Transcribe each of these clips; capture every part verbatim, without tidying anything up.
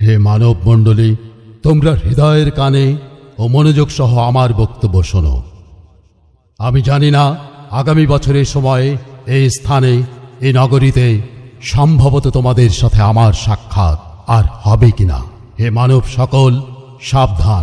হে মানব মণ্ডলী, তোমরা হৃদয়ের কানে ও মনোযোগ সহ আমার বক্তব্য শোনো। আমি জানি না আগামী বছরের সময়ে এই স্থানে, এই নগরীতে সম্ভবত তোমাদের সাথে আমার সাক্ষাৎ আর হবে কিনা। হে মানব সকল, সাবধান!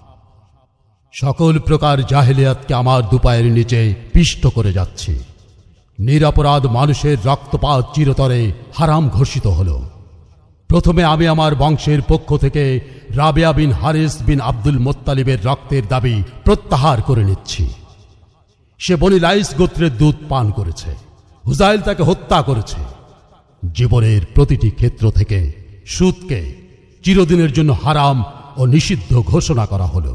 সকল প্রকার জাহেলিয়াতকে আমার দুপায়ের নিচে পিষ্ট করে যাচ্ছি। নিরপরাধ মানুষের রক্তপাত চিরতরে হারাম ঘোষিত হল। প্রথমে আমি আমার বংশের পক্ষ থেকে রাবেয়া বিন হারিস বিন আব্দুল মোত্তালিবের রক্তের দাবি প্রত্যাহার করে নিচ্ছি। সে বনি লাইস গোত্রের দুধ পান করেছে, হুজাইল তাকে হত্যা করেছে। জীবনের প্রতিটি ক্ষেত্র থেকে সুদকে চিরদিনের জন্য হারাম ও নিষিদ্ধ ঘোষণা করা হল।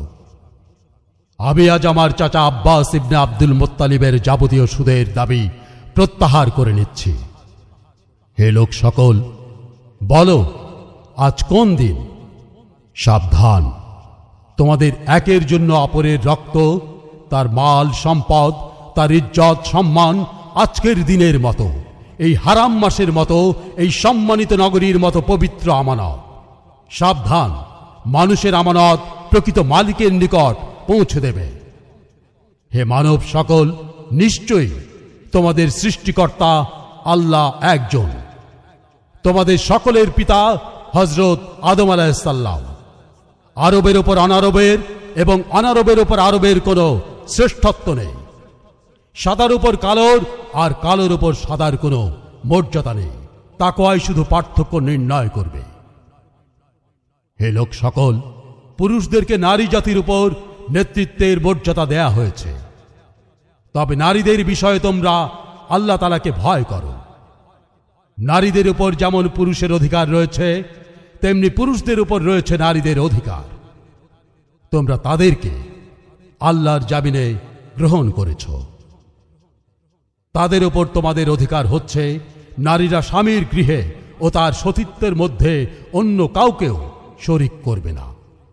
আমি আজ আমার চাচা আব্বাস ইবনে আব্দুল মোত্তালিবের যাবতীয় সুদের দাবি প্রত্যাহার করে নিচ্ছি। হে লোক সকল, বলো আজ কোন দিন? সাবধান! তোমাদের একের জন্য অপরের রক্ত, তার মাল সম্পদ, তার ইজ্জত সম্মান আজকের দিনের মতো, এই হারাম মাসের মতো, এই সম্মানিত নগরীর মতো পবিত্র আমানত। সাবধান! মানুষের আমানত প্রকৃত মালিকের নিকট পৌঁছে দেবে। হে মানব সকল, নিশ্চয়ই তোমাদের সৃষ্টিকর্তা আল্লাহ একজন। তোমাদের সকলের পিতা হযরত আদম আলাইহিস সালাম। আরবের উপর অনারবের এবং অনারবের উপর আরবের কোনো শ্রেষ্ঠত্ব নেই। সাদার উপর কালোর আর কালোর উপর সাদার কোনো মর্যাদা নেই। তাকওয়াই শুধু পার্থক্য নির্ণয় করবে। হে লোক সকল, পুরুষদেরকে নারী জাতির উপর নেতৃত্বের মর্যাদা দেয়া হয়েছে। তবে নারীদের বিষয়ে তোমরা আল্লাহ তাআলাকে ভয় করো। নারীদের উপর যেমন পুরুষের অধিকার রয়েছে, তেমনি পুরুষদের উপর রয়েছে নারীদের অধিকার। তোমরা তাদেরকে আল্লাহর জামিনে গ্রহণ করেছ। তাদের উপর তোমাদের অধিকার হচ্ছে নারীরা স্বামীর গৃহে ও তার সতীত্বের মধ্যে অন্য কাউকেও শরিক করবে না।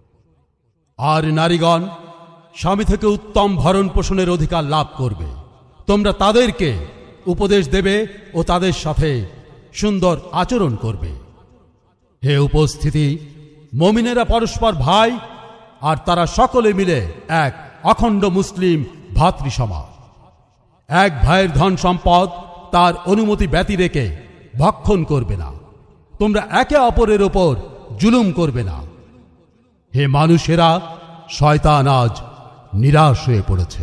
আর নারীগণ স্বামী থেকে উত্তম ভরণ পোষণের অধিকার লাভ করবে। তোমরা তাদেরকে উপদেশ দেবে ও তাদের সাথে সুন্দর আচরণ করবে। হে উপস্থিতি, মুমিনেরা পরস্পর ভাই, আর তারা সকলে মিলে এক অখণ্ড মুসলিম ভ্রাতৃসমাজ। এক ভাইয়ের ধন সম্পদ তার অনুমতি ব্যতি রেখে ভক্ষণ করবে না। তোমরা একে অপরের ওপর জুলুম করবে না। হে মানুষেরা, শয়তান আজ নিরাশ হয়ে পড়েছে।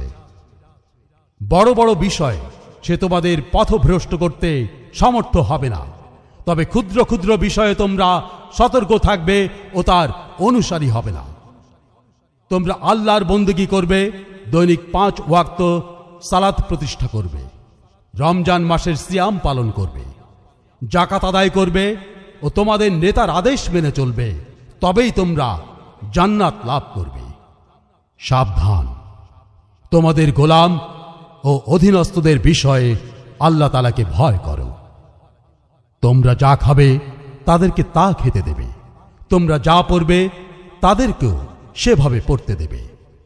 বড় বড় বিষয় সে তোমাদের পথভ্রষ্ট করতে সমর্থ হবে না। তবে ক্ষুদ্র ক্ষুদ্র বিষয়ে তোমরা সতর্ক থাকবে ও তার অনুসারী হবে না। তোমরা আল্লাহর বন্দেগী করবে, দৈনিক পাঁচ ওয়াক্ত সালাত প্রতিষ্ঠা করবে, রমজান মাসের সিয়াম পালন করবে, জাকাত আদায় করবে ও তোমাদের নেতার আদেশ মেনে চলবে। তবেই তোমরা জান্নাত লাভ করবে। সাবধান! তোমাদের গোলাম ও অধীনস্থদের বিষয়ে আল্লাহ তাআলাকে ভয় করো। তোমরা যা খাবে তাদেরকে তা খেতে দেবে। তোমরা যা পড়বে তাদেরকেও সেভাবে পড়তে দেবে।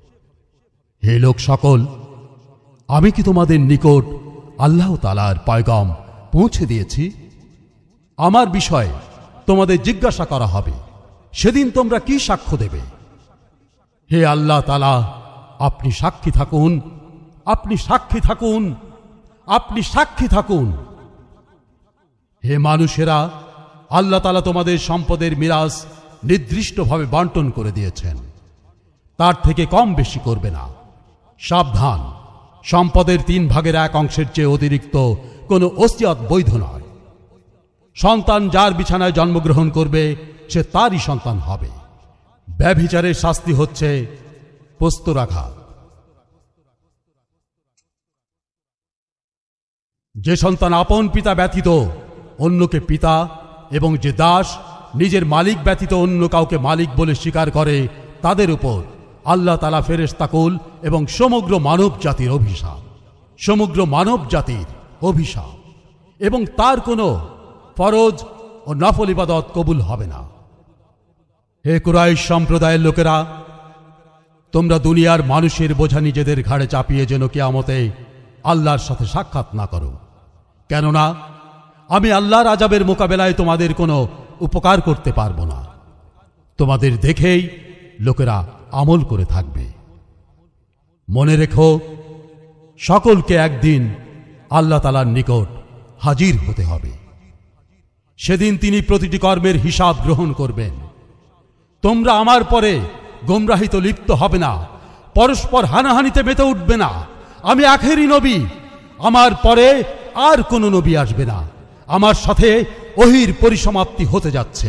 হে লোক সকল, আমি কি তোমাদের নিকট আল্লাহ তাআলার পয়গাম পৌঁছে দিয়েছি? আমার বিষয়ে তোমাদের জিজ্ঞাসা করা হবে। সেদিন তোমরা কি সাক্ষ্য দেবে? হে আল্লাহ তাআলা, আপনি সাক্ষী থাকুন, আপনি সাক্ষী থাকুন, আপনি সাক্ষী থাকুন। হে মানুষেরা, আল্লাহ তাআলা তোমাদের সম্পদের মিরাস নির্দিষ্টভাবে বণ্টন করে দিয়েছেন। তার থেকে কম বেশি করবে না। সাবধান! সম্পদের তিন ভাগের এক অংশের চেয়ে অতিরিক্ত কোনো ওসিয়ত বৈধ নয়। সন্তান যার বিছানায় জন্মগ্রহণ করবে সে তারই সন্তান হবে। ব্যভিচারের শাস্তি হচ্ছে পোস্তরাঘাত। যে সন্তান আপন পিতা ব্যতীত অন্যকে পিতা, এবং যে দাস নিজের মালিক ব্যতীত অন্য কাউকে মালিক বলে স্বীকার করে, তাদের উপর আল্লাহ তাআলা ফেরেশতাকুল এবং সমগ্র মানব জাতির অভিশাপ, সমগ্র মানব জাতির অভিশাপ, এবং তার কোনো ফরজ ও নফল ইবাদত কবুল হবে না। হে কুরাইশ সম্প্রদায়ের লোকেরা, তোমরা দুনিয়ার মানুষের বোঝা নিজেদের ঘাড়ে চাপিয়ে যেন কিয়ামতে আল্লাহর সাথে সাক্ষাৎ না করো। কেননা আমি আল্লাহর আযাবের মোকাবেলায় তোমাদের কোনো উপকার করতে পারবো না। তোমাদের দেখেই লোকেরা আমল করে থাকবে। মনে রেখো, সকলকে একদিন আল্লাহ তাআলার নিকট হাজির হতে হবে। সেদিন তিনি প্রতিটি কর্মের হিসাব গ্রহণ করবেন। তোমরা আমার পরে গোমরাহিতে লিপ্ত হবে না, পরস্পর হানাহানিতে মেতে উঠবে না। আমি আখেরি নবী, আমার পরে আর কোনো নবী আসবে না। আমার সাথে ওহীর পরিসমাপ্তি হতে যাচ্ছে।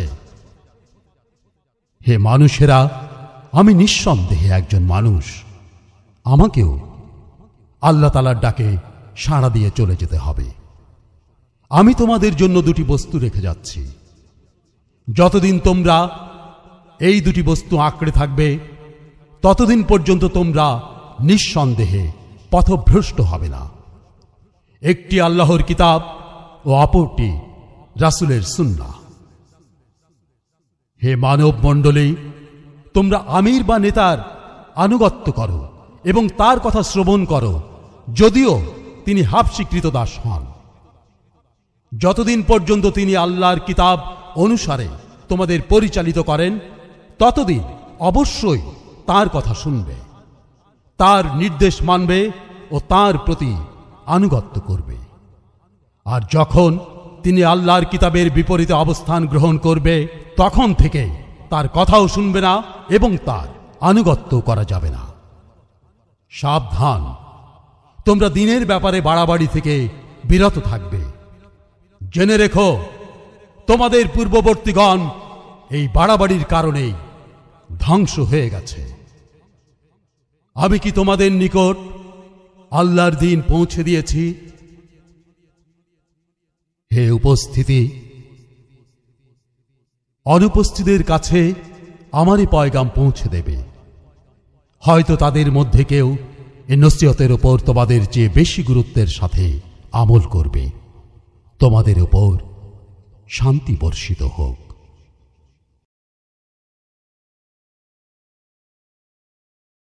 হে মানুষেরা, আমি নিঃসন্দেহে একজন মানুষ। আমাকেও আল্লাহ তাআলার ডাকে সাড়া দিয়ে চলে যেতে হবে। আমি তোমাদের জন্য দুটি বস্তু রেখে যাচ্ছি। যতদিন তোমরা এই দুটি বস্তু আঁকড়ে থাকবে, ততদিন পর্যন্ত তোমরা নিঃসন্দেহে পথভ্রষ্ট হবে না। একটি আল্লাহর কিতাব ও অপরটি রাসূলের সুন্নাহ। হে মানব মণ্ডলী, তোমরা আমির বা নেতার আনুগত্য করো এবং তার কথা শ্রবণ করো, যদিও তিনি হাবশীকৃত দাস হন। যতদিন পর্যন্ত তিনি আল্লাহর কিতাব অনুসারে তোমাদের পরিচালিত করেন, ততদিন অবশ্যই তার কথা শুনবে, তার নির্দেশ মানবে ও তার প্রতি আনুগত্য করবে। আর যখন তিনি আল্লাহর কিতাবের বিপরীতে অবস্থান গ্রহণ করবে, তখন থেকে তার কথাও শুনবে না এবং তার আনুগত্য করা যাবে না। সাবধান, তোমরা দিনের ব্যাপারে বাড়াবাড়ি থেকে বিরত থাকবে। জেনে রেখো, তোমাদের পূর্ববর্তীগণ এই বাড়াবাড়ির কারণেই ধ্বংস হয়ে গেছে। আমি কি তোমাদের নিকট আল্লাহর দিন পৌঁছে দিয়েছি? হে উপস্থিতি, অনুপস্থিতদের কাছে আমারই পয়গাম পৌঁছে দেবে। হয়তো তাদের মধ্যে কেউ এ নসিহতের ওপর তোমাদের চেয়ে বেশি গুরুত্বের সাথে আমল করবে। তোমাদের ওপর শান্তি বর্ষিত হোক।